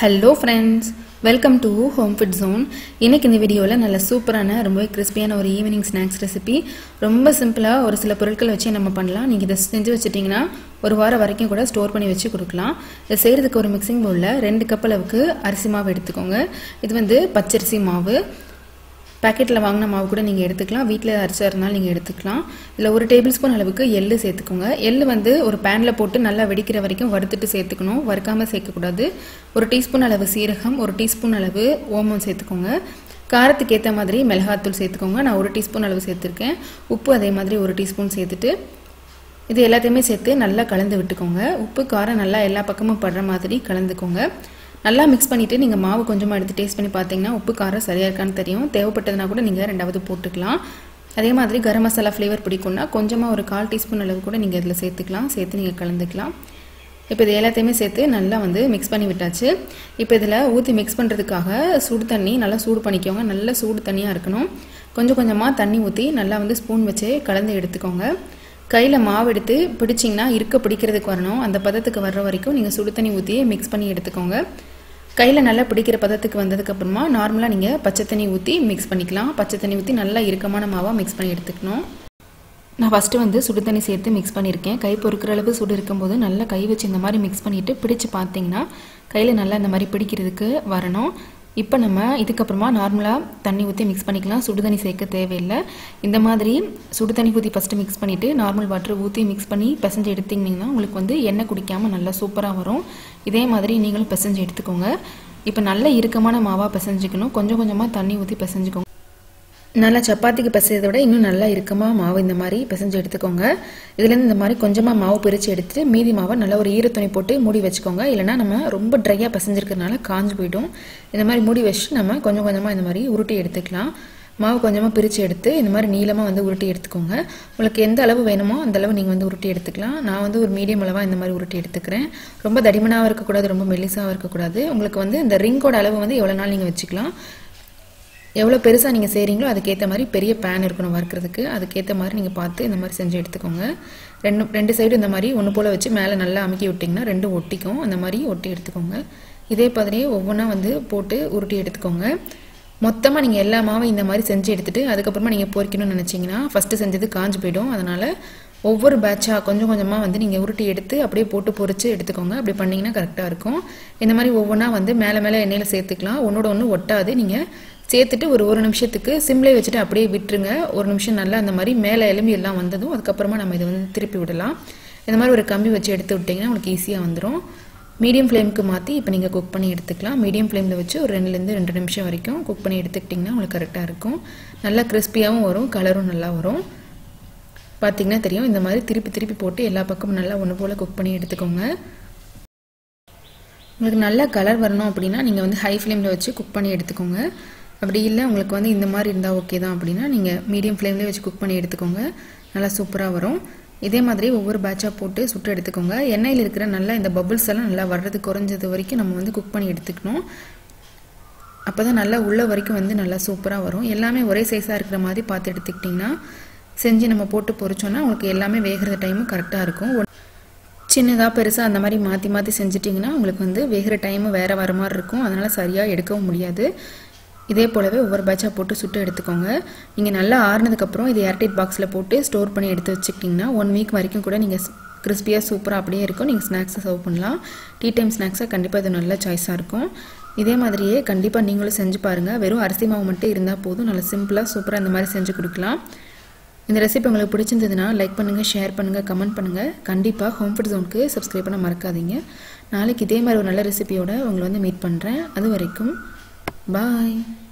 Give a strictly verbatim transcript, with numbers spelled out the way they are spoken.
Hello friends, welcome to Home Food Zone. இன்னைக்கு இந்த வீடியோல நல்ல சூப்பரான ரொம்ப கிறிஸ்பியான ஒரு ஈவினிங் ஸ்நாக்ஸ் ரெசிபி. ரொம்ப சிம்பிளா ஒரு சில பொருட்கள் வச்சு நம்ம பண்ணலாம். நீங்க இத செஞ்சு வச்சிட்டீங்கன்னா ஒரு வாரம் வரைக்கும் கூட ஸ்டோர் பண்ணி வச்சு கொடுக்கலாம். இத செய்யிறதுக்கு ஒரு மிக்ஸிங் பவுல்ல ரெண்டு கப் அளவுக்கு அரிசி மாவு எடுத்துக்கோங்க. இது வந்து பச்சரிசி மாவு. பாக்கெட்ல வாங்குன மாவு கூட நீங்க எடுத்துக்கலாம். வீட்ல அரைச்சா இருந்தாலும் நீங்க எடுத்துக்கலாம். இதுல ஒரு டேபிள்ஸ்பூன் அளவுக்கு எள்ளு சேர்த்துக்கோங்க. எள்ளு வந்து ஒரு panல போட்டு நல்லா வெடிக்கிற வரைக்கும் வறுத்துட்டு சேர்த்துக்கணும். வறுக்காம சேர்க்க கூடாது. ஒரு டீஸ்பூன் அளவு சீரகம், ஒரு டீஸ்பூன் அளவு ஓமம் சேர்த்துக்கோங்க. காரத்துக்கு ஏத்த மாதிரி மிளகாய்த்தூள் சேர்த்துக்கோங்க. நான் ஒரு டீஸ்பூன் அளவு சேர்த்திருக்கேன். உப்பு அதே மாதிரி ஒரு டீஸ்பூன் சேர்த்துட்டு இது எல்லாத்தையுமே சேர்த்து நல்லா கலந்து விட்டுக்கோங்க. உப்பு காரம் நல்லா எல்லா பக்கமும் படுற மாதிரி கலந்துக்கோங்க. நல்லா மிக்ஸ் பண்ணிட்டு நீங்க மாவு கொஞ்சமா எடுத்து டேஸ்ட் பண்ணி பாத்தீங்கன்னா உப்பு காரம் சரியா இருக்கான்னு தெரியும். தேவைப்பட்டதுனா கூட நீங்க ரெண்டாவது போட்டுக்கலாம். அதே மாதிரி கரம் மசாலா ஃப்ளேவர் பிடிக்கும்னா கொஞ்சமா ஒரு கால் டீஸ்பூன் அளவு கூட நீங்க இதல சேர்த்துக்கலாம். சேர்த்து நீங்க கலந்துக்கலாம். இப்போ இது எல்லாத்தையுமே சேர்த்து நல்லா வந்து மிக்ஸ் பண்ணி விட்டாச்சு. இப்போ இதல ஊத்தி மிக்ஸ் பண்றதுக்காக சுடு தண்ணி நல்லா சூடு பண்ணிக்கோங்க. நல்ல சூடு தண்ணியா இருக்கணும். கொஞ்சம் கொஞ்சமா தண்ணி ஊத்தி நல்லா வந்து ஸ்பூன் வச்சு கலந்து எடுத்துக்கோங்க. கையில மாவு எடுத்து பிடிச்சிங்கனா இருக்க பிடிக்கிறதுக்கு வரணும். அந்த பதத்துக்கு வர்ற வரைக்கும் நீங்க சுடு தண்ணி ஊத்தி மிக்ஸ் பண்ணி எடுத்துக்கோங்க. கையில நல்லா பிடிக்கிற பதத்துக்கு வந்ததுக்கு அப்புறமா நார்மலா நீங்க பச்சை தண்ணி ஊத்தி மிக்ஸ் பண்ணிக்கலாம். பச்சை தண்ணி ஊத்தி நல்லா இறுக்கமான மாவா மிக்ஸ் பண்ணி எடுத்துக்கணும். நான் ஃபர்ஸ்ட் வந்து சுடு தண்ணி சேர்த்து மிக்ஸ் பண்ணிருக்கேன். கை பொறுக்குற அளவு சூடு இருக்கும்போது நல்லா கை வச்சு இந்த மாதிரி மிக்ஸ் பண்ணிட்டு பிடிச்சு பாத்தீங்கன்னா கையில நல்லா இந்த மாதிரி பிடிக்கிறதுக்கு வரணும். இப்போ நம்ம இதுக்கு அப்புறமா நார்மலா தண்ணி ஊத்தி மிக்ஸ் பண்ணிக்கலாம். சுடு தண்ணி சேர்க்க தேவையில்லை. இந்த மாதிரி சுடு தண்ணி ஊத்தி ஃபர்ஸ்ட் மிக்ஸ் பண்ணிட்டு நார்மல் வாட்டர் ஊத்தி மிக்ஸ் பண்ணி பிசைஞ்சு எடுத்தீங்கன்னா உங்களுக்கு வந்து எண்ணெய் குடிக்காம நல்லா சூப்பரா வரும். இதே மாதிரி நீங்களும் பிசைஞ்சு எடுத்துக்கோங்க. இப்போ நல்ல இறுக்கமான மாவா பிசைஞ்சிக்கணும். கொஞ்சம் கொஞ்சமா தண்ணி ஊத்தி பிசைஞ்சுக்கோங்க. நல்லா சப்பாத்திக்கு பிசையறத விட இன்னும் நல்லா இறுக்கமா மாவு இந்த மாதிரி பிசைஞ்சு எடுத்துக்கோங்க. இதுல இருந்து இந்த மாதிரி கொஞ்சமா மாவு பிரிச்சு எடுத்துட்டு மீதி மாவை நல்ல ஒரு ஈர துணி போட்டு மூடி வச்சுக்கோங்க. இல்லனா நம்ம ரொம்ப ட்ரையா பிசைஞ்சிருக்கிறதுனால காஞ்சு போய்டும். இந்த மாதிரி மூடி வச்சு நம்ம கொஞ்சம் கொஞ்சமா இந்த மாதிரி உருட்டி எடுத்துக்கலாம். மாவு கொஞ்சமா பிரிச்சு எடுத்து இந்த மாதிரி நீளமா வந்து உருட்டி எடுத்துக்கோங்க. உங்களுக்கு எந்த அளவு வேணுமோ அந்த அளவு நீங்க வந்து உருட்டி எடுத்துக்கலாம். நான் வந்து ஒரு மீடியம் அளவா இந்த மாதிரி உருட்டி எடுத்துக்கிறேன். ரொம்ப தடிமனாவும் இருக்க கூடாது, ரொம்ப மெல்லிசாவும் இருக்க கூடாது. உங்களுக்கு வந்து இந்த ரிங்கோட அளவு வந்து எவ்வளவு நாள் நீங்க வச்சுக்கலாம். எவ்வளவு பெருசா நீங்க செய்றீங்களோ அதுக்கு ஏத்த மாதிரி பெரிய pan இருக்கணும் வறுக்கிறதுக்கு. அதுக்கு ஏத்த மாதிரி நீங்க பார்த்து இந்த மாதிரி செஞ்சு எடுத்துக்கோங்க. ரெண்டு ரெண்டு சைடு இந்த மாதிரி ஒன்னு போல வச்சு மேலே நல்லா அமுக்கி விட்டீங்கன்னா ரெண்டு ஒட்டிக்கும். அந்த மாதிரி ஒட்டி எடுத்துக்கோங்க. இதே மாதிரியே ஒவ்வொண்ணா வந்து போட்டு உருட்டி எடுத்துக்கோங்க. மொத்தமா நீங்க எல்லா மாவையும் இந்த மாதிரி செஞ்சு எடுத்துட்டு அதுக்கு அப்புறமா நீங்க பொரிக்கணும்னு நினைச்சீங்கன்னா ஃபர்ஸ்ட் செஞ்சது காஞ்சு போய்டும். அதனால ஒவ்வொரு பேட்சா கொஞ்சம் கொஞ்சமா வந்து நீங்க உருட்டி எடுத்து அப்படியே போட்டு பொரிச்சு எடுத்துக்கோங்க. அப்படி பண்ணீங்கன்னா கரெக்ட்டா இருக்கும். இந்த மாதிரி ஒவ்வொண்ணா வந்து மேலே மேலே எண்ணெயில சேர்த்துக்கலாம். ஒண்ணோட ஒண்ணு ஒட்டாது. நீங்க சேர்த்துட்டு ஒரு ஒரு நிமிஷத்துக்கு சிம்லே வச்சுட்டு அப்படியே விட்டுருங்க. ஒரு நிமிஷம் நல்லா அந்த மாதிரி மேலே எலும்பி எல்லாம் வந்ததும் அதுக்கு அப்புறமா நம்ம இத வந்து திருப்பி விடலாம். இந்த மாதிரி ஒரு கம்பி வச்சு எடுத்து விட்டீங்கன்னா உங்களுக்கு ஈஸியா வந்துரும். மீடியம் ஃப்ளேம்க்கு மாத்தி இப்போ நீங்க குக் பண்ணி எடுத்துக்கலாம். மீடியம் ஃப்ளேம்ல வச்சு ஒரு ரெண்டுல இருந்து ரெண்டு நிமிஷம் வரைக்கும் குக் பண்ணி எடுத்துக்கிட்டீங்கன்னா உங்களுக்கு கரெக்ட்டா இருக்கும். நல்லா கிறிஸ்பியாவும் வரும், கலரும் நல்லா வரும். பாத்தீங்கன்னா தெரியும். இந்த மாதிரி திருப்பி திருப்பி போட்டு எல்லா பக்கமும் நல்லா ஒண்ணு போல குக் பண்ணி எடுத்துக்கோங்க. உங்களுக்கு நல்ல கலர் வரணும் அப்படினா நீங்க வந்து ஹை ஃப்ளேம்ல வச்சு குக் பண்ணி எடுத்துக்கோங்க. அப்படி இல்ல உங்களுக்கு வந்து இந்த மாதிரி இருந்தா ஓகே தான் அப்படினா நீங்க மீடியம் ஃப்ளேம்ல வச்சு குக் பண்ணி எடுத்துக்கோங்க. நல்லா சூப்பரா வரும். இதே மாதிரி ஒவ்வொரு பேட்சா போட்டு சுட்டு எடுத்துக்கோங்க. எண்ணெயில இருக்கிற நல்லா இந்த பபிள்ஸ் எல்லாம் நல்லா வர்றது குறஞ்சது வரைக்கும் நம்ம வந்து குக் பண்ணி எடுத்துக்கணும். அப்பதான் நல்லா உள்ள வரைக்கும் வந்து நல்லா சூப்பரா வரும். எல்லாமே ஒரே சைஸா இருக்கிற மாதிரி பார்த்து எடுத்துக்கிட்டீங்கன்னா செஞ்சு நம்ம போட்டு பொரிச்சோம்னா உங்களுக்கு எல்லாமே வேகற டைம் கரெக்ட்டா இருக்கும். சின்னதா பெருசா அந்த மாதிரி மாத்தி மாத்தி செஞ்சிட்டீங்கன்னா உங்களுக்கு வந்து வேகற டைம் வேற வர மாதிரி இருக்கும். அதனால சரியா எடுக்கவும் முடியாது. இதே போலவே ஒவ்வொரு பேட்சா போட்டு சுட்டு எடுத்துக்கோங்க. நீங்க நல்லா ஆறுனதுக்கு அப்புறம் இது ஏர்டைட் பாக்ஸ்ல போட்டு ஸ்டோர் பண்ணி எடுத்து வச்சிட்டீங்கன்னா ஒன் வீக் வரைக்கும் கூட நீங்க கிறிஸ்பியா சூப்பரா அப்படியே இருக்கும். நீங்க ஸ்நாக்ஸ் சர்வ் பண்ணலாம். டீ டைம் ஸ்நாக்ஸா கண்டிப்பா இது நல்ல சாய்ஸா இருக்கும். இதே மாதிரியே கண்டிப்பா நீங்களும் செஞ்சு பாருங்க. வெறும் அரிசி மாவு மட்டும் இருந்தா போதும். நல்ல சிம்பிளா சூப்பரா இந்த மாதிரி செஞ்சு கொடுக்கலாம். இந்த ரெசிபி உங்களுக்கு பிடிச்சிருந்ததுனா லைக் பண்ணுங்க, ஷேர் பண்ணுங்க, கமெண்ட் பண்ணுங்க. கண்டிப்பா ஹோம் ஃபுட் ஜோனுக்கு சப்ஸ்கிரைப் பண்ண மறக்காதீங்க. நாளைக்கு இதே மாதிரி ஒரு நல்ல ரெசிபியோட உங்களை வந்து மீட் பண்றேன். அது வரைக்கும் பாய்.